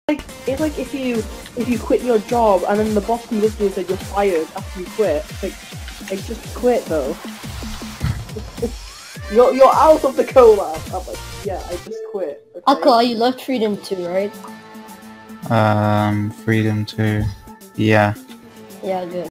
It's like if you quit your job and then the boss comes up to you and says you're fired after you quit. Like just quit though. You're out of the collab. I'm like, yeah, I just quit. Okay? Akala, you left Freedom 2, right? Freedom 2. Yeah. Yeah, good.